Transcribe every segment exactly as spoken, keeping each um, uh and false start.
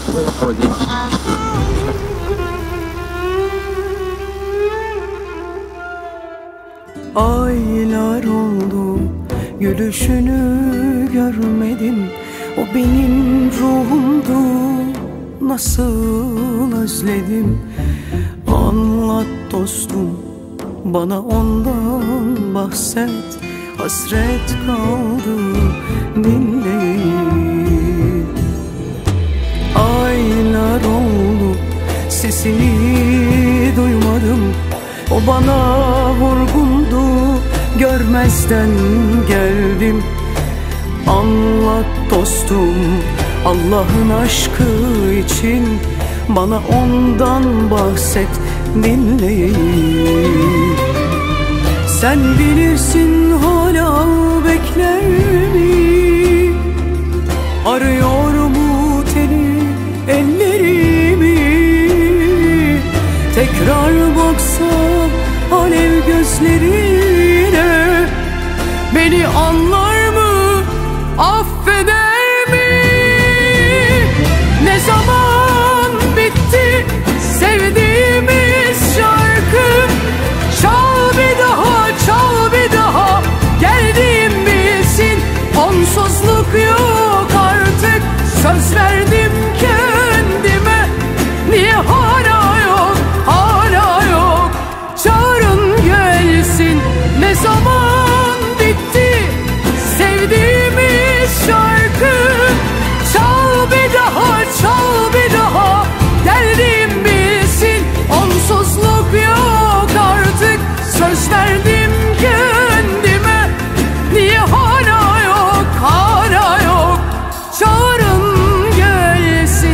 Aylar oldu gülüşünü görmedim. O benim ruhumdu, nasıl özledim. Anlat dostum, bana ondan bahset. Hasret kaldı dinleyin. Aylar oldu sesini duymadım. O bana vurgundu, görmezden geldim. Anlat dostum, Allah'ın aşkı için bana ondan bahset, dinleyeyim. Sen bilirsin hala bekler mi? Arıyor mu teni ellerimi? Tekrar baksam alev gözlerine, beni anlar mı, affeder mi? Ne zaman bitti sevdiğimiz şarkı? Çal bir daha, çal bir daha, geldiğim bilsin. Onsuzluk yok artık, söz verdim kendime. Niye hala yok, hala yok? Çağırın gelsin. Ne zaman bitti sevdiğimiz şarkı? Çal bir daha, çal bir daha, geldiğim bilsin. Onsuzluk yok artık, söz verdim kendime. Niye hala yok, hala yok? Çağırın gelsin.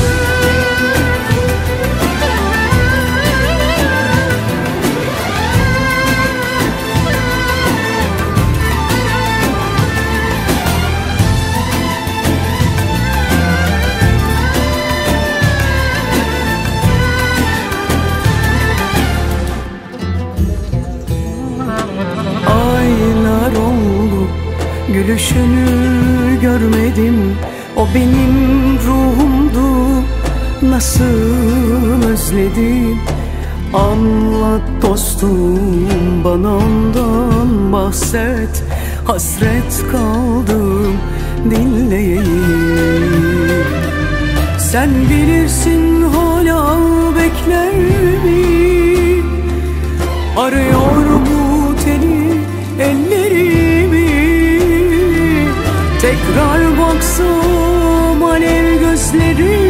Aylar oldu gülüşünü görmedim. O benim ruhumdu, nasıl özledim. Anlat dostum, bana ondan bahset. Hasret kaldım dinleyeyim. Sen bilirsin hala bekler mi? Arıyor mu teni ellerimi? Tekrar baksam alev gözleri